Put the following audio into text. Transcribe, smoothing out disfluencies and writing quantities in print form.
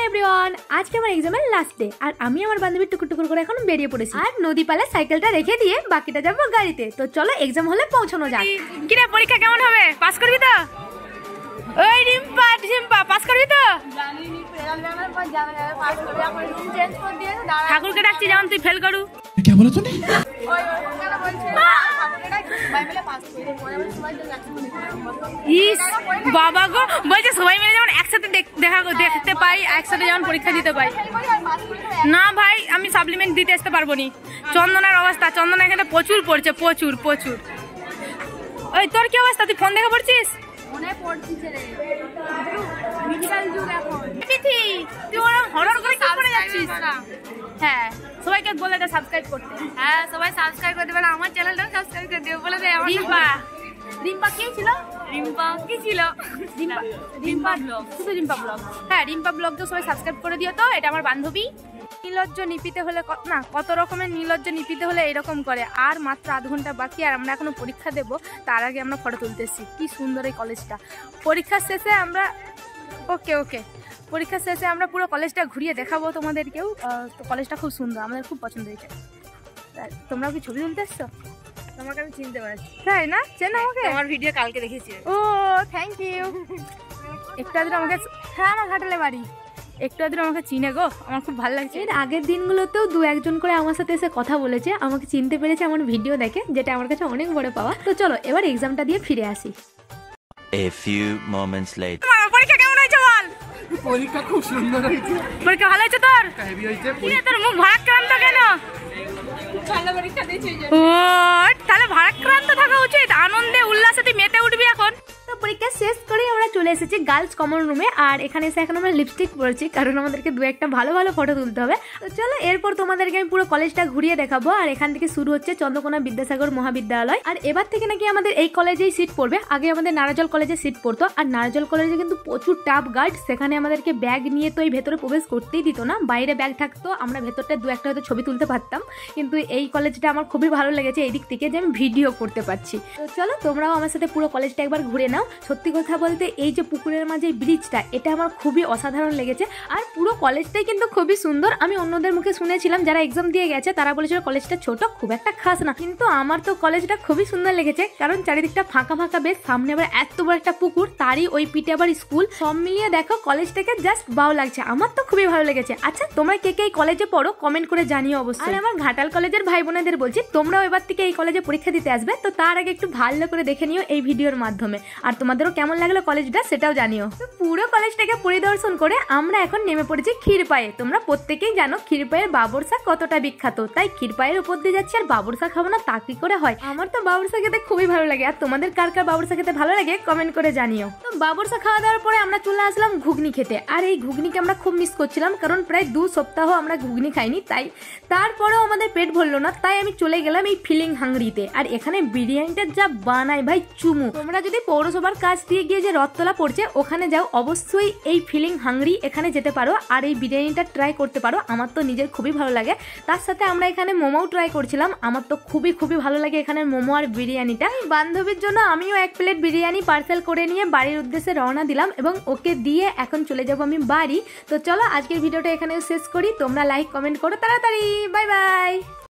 Everyone, আজকে আমার এক্সামের লাস্ট ডে আর আমি আমার বান্ধবী টুকুর টুকুর করে এখন বেরিয়ে পড়েছি। আর নদী পালে সাইকেলটা রেখে দিয়ে বাকিটা যাবো গাড়িতে। তো চলো এক্সাম হলে পৌঁছানো যাক। কিরে পরীক্ষা কেমন হবে? পাস করবি তো? ওই রিম্পা পাস করবি তো? ঠাকুরকে ডাকছি যেমন তুই ফেল করু। क्या बोला तूने? ইস বাবা গো, বলছে সবাই মিলে যেমন একসাথে দেখতে পাই, একসাথে যেমন পরীক্ষা দিতে পাই। না ভাই, আমি সাপ্লিমেন্ট দিতে আসতে পারবো নি। চন্দনার অবস্থা, চন্দনা এখানে প্রচুর পড়ছে, প্রচুর। ওই তোর কি অবস্থা? তুই ফোন দেখে পড়ছিস? হ্যাঁ, সবাইকে বলে দে সাবস্ক্রাইব করতে। হ্যাঁ, সবাই সাবস্ক্রাইব করে দেবে, আমার চ্যানেলটা সাবস্ক্রাইব করে দিও বলে দে। রিম্পা কি ছিল? রিম্পা ব্লগ, শুধু রিম্পা ব্লগ। হ্যাঁ, রিম্পা ব্লগ তো সবাই সাবস্ক্রাইব করে দিও। তো এটা আমার বান্ধবী। নির্লজ্জ নিপিতে হলে না, কত রকমের নির্লজ্জ নিপিতে হলে এরকম করে। আর মাত্র আধ ঘন্টা বাকি, আর আমরা এখনো পরীক্ষা দেবো। তার আগে আমরা ফটো তুলতেছি। কি সুন্দর এই কলেজটা। পরীক্ষার শেষে আমরা পরীক্ষার শেষে আমরা পুরো কলেজটা ঘুরিয়ে দেখাবো তোমাদেরকেও। তো কলেজটা খুব সুন্দর, আমাদের খুব পছন্দ হয়েছে। তোমরাও কি ছবি তুলতে এসছো? তোমাকে আমি চিনতে পারছি, তাই না? চেনো আমাকে? আমার ভিডিও কালকে দেখেছি। ও থ্যাংক ইউ। একটু আদর আমাকে, হ্যাঁ আমার ঘাটালে বাড়ি। একটু আদর আমাকে চিনে গো, আমার খুব ভালো লাগছে। এর আগের দিনগুলোতেও দু একজন করে আমার সাথে এসে কথা বলেছে, আমাকে চিনতে পেরেছে আমার ভিডিও দেখে, যেটা আমার কাছে অনেক বড় পাওয়া। তো চলো এবার এক্সামটা দিয়ে ফিরে আসি। A few moments later. পরীক্ষা কেমন হয়েছে বল? পরীক্ষা খুব সুন্দর হয়েছে। পরীক্ষা ভালো হয়েছে তোর? হেভি হয়েছে। তোর মুখ ভারাক্রান্ত কেন? ভালো পরীক্ষা দিয়েছি। ও তাহলে ভারাক্রান্ত থাকা উচিত, আনন্দে উল্লাসে তুই মেতে উঠবি এখন। তো পরীক্ষা শেষ করে আমরা চলে এসেছি গার্লস কমন রুমে। আর এখানে এসে এখন আমরা লিপস্টিক পরেছি, কারণ আমাদেরকে দু একটা ভালো ভালো ফটো তুলতে হবে। তো চলো এরপর তোমাদেরকে আমি পুরো কলেজটা ঘুরিয়ে দেখাবো। আর এখান থেকে শুরু হচ্ছে চন্দ্রকোনা বিদ্যাসাগর মহাবিদ্যালয়। আর এবার থেকে নাকি আমাদের এই কলেজেই সিট পড়বে। আগে আমাদের নারাজল কলেজে সিট পড়তো, আর নারাজল কলেজে কিন্তু প্রচুর টাফ গার্ড। সেখানে আমাদেরকে ব্যাগ নিয়ে তো এই ভেতরে প্রবেশ করতেই দিত না, বাইরে ব্যাগ থাকতো। আমরা ভেতরটা দু একটা হয়তো ছবি তুলতে পারতাম, কিন্তু এই কলেজটা আমার খুবই ভালো লেগেছে এই দিক থেকে যে আমি ভিডিও করতে পারছি। তো চলো তোমরাও আমার সাথে পুরো কলেজটা একবার ঘুরে নাও। সত্যি কথা বলতে এই যে পুকুরের মাঝে ব্রিজটা, এটা আমার খুবই অসাধারণ লেগেছে। আর পুরো কলেজটাই কিন্তু খুবই সুন্দর। আমি অন্যদের মুখে শুনেছিলাম যারা এক্সাম দিয়ে গেছে, তারা বলেছিল কলেজটা ছোট, খুব একটা খাস না, কিন্তু আমার তো কলেজটা খুবই সুন্দর লেগেছে। কারণ চারিদিকটা ফাঁকা ফাঁকা বেশ, সামনে আবার এত বড় একটা পুকুর, তারই ওই পিঠে আবার স্কুল। সব মিলিয়ে দেখো কলেজটাকে জাস্ট বাও লাগছে। আমার তো খুবই ভালো লেগেছে। আচ্ছা তোমরা কে কে এই কলেজে পড়ো কমেন্ট করে জানিও অবশ্যই। আর আমার ঘাটাল কলেজের ভাই বোনেদের বলছি, তোমরাও এবার থেকে এই কলেজে পরীক্ষা দিতে আসবে, তো তার আগে একটু ভালো করে দেখে নিও এই ভিডিওর মাধ্যমে। আর তোমাদেরও কেমন লাগলো কলেজটা সেটাও জানিও। তো পুরো কলেজটাকে পরিদর্শন করে আমরা এখন নেমে পড়েছি ক্ষীরপায়ে। তোমরা প্রত্যেকেই জানো ক্ষীরপায়ের বাবরসা কতটা বিখ্যাত, তাই ক্ষীরপায়ের উপর দিয়ে যাচ্ছি। আর বাবরসা খাবো না তা কি করে হয়? আমার তো বাবরসা খেতে খুবই ভালো লাগে। আর তোমাদের কার কার বাবরসা খেতে ভালো লাগে কমেন্ট করে জানিও। তো বাবরসা খাওয়া দাওয়ার পরে আমরা চলে আসলাম ঘুগনি খেতে। আর এই ঘুগনিকে আমরা খুব মিস করছিলাম, কারণ প্রায় 2 সপ্তাহ আমরা ঘুগনি খাইনি, তাই তারপরেও আমাদের পেট ভরলো না। তাই আমি চলে গেলাম এই ফিলিং হাংরিতে। আর এখানে বিরিয়ানিটা যা বানায় ভাই চুমু। তোমরা যদি পৌরসভার কাছ দিয়ে গিয়ে যে রথতলা পড়ছে ওখানে যাও, অবশ্যই এই ফিলিং হাংরি এখানে যেতে পারো আর এই বিরিয়ানিটা ট্রাই করতে পারো। আমার তো নিজের খুবই ভালো লাগে। তার সাথে আমরা এখানে মোমোও ট্রাই করছিলাম। আমার তো খুবই ভালো লাগে এখানে মোমো আর বিরিয়ানিটা। বান্ধবীর জন্য আমিও 1 প্লেট বিরিয়ানি পার্সেল করে নিয়ে বাড়ির উদ্দেশ্যে রওনা দিলাম এবং ওকে দিয়ে এখন চলে যাবো আমি বাড়ি। তো চলো আজকের ভিডিওটা এখানে শেষ করি। তোমরা লাইক কমেন্ট করো তাড়াতাড়ি। Bye by.